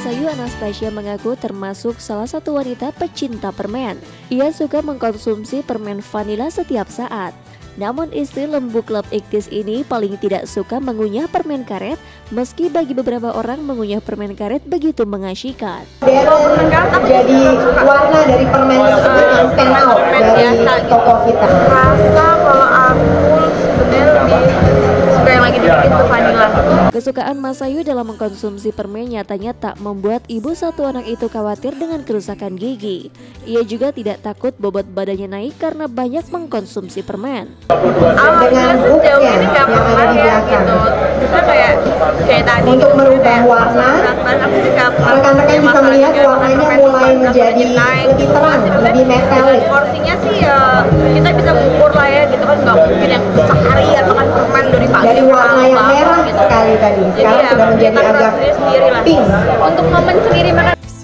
Masayu Anastasia mengaku termasuk salah satu wanita pecinta permen. Ia suka mengkonsumsi permen vanila setiap saat. Namun istri lembut klub iktis ini paling tidak suka mengunyah permen karet, meski bagi beberapa orang mengunyah permen karet begitu mengasyikan. Jadi warna dari permen tersebut yang stand out dari toko kita. Rasa kalau aku sebenarnya lebih suka yang lagi dikit ke vanilla. Kesukaan Masayu dalam mengkonsumsi permen nyatanya tak membuat ibu satu anak itu khawatir dengan kerusakan gigi. Ia juga tidak takut bobot badannya naik karena banyak mengkonsumsi permen. Alhamdulillah sejauh ini nggak pernah ya gitu. Kita kayak tadi untuk merubah warna, rekan-rekan bisa melihat warnanya mulai menjadi lebih terang, lebih metalik. Porsinya sih ya kita bisa mengukur lah ya gitu kan, nggak mungkin yang seharian makan permen dari pagi. Dari warna yang merah sekali tadi, sekarang sudah menjadi agak pink. Untuk momen sendiri makan